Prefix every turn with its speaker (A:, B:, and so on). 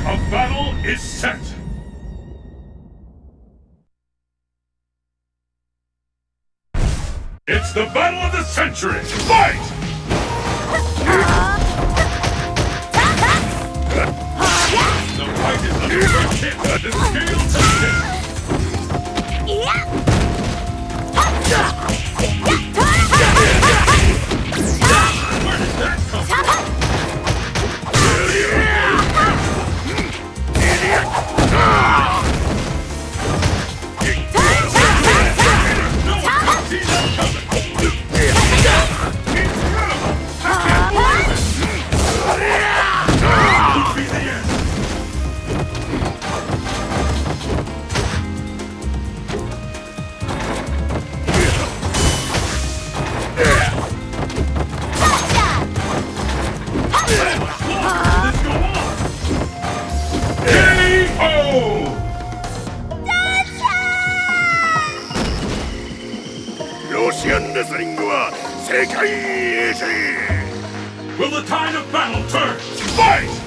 A: A battle is set! It's the battle of the century! Fight! The fight is under hit. The scale touches. Where did that come from? No one can see that coming. Could be the end. Will the tide of battle turn? Fight!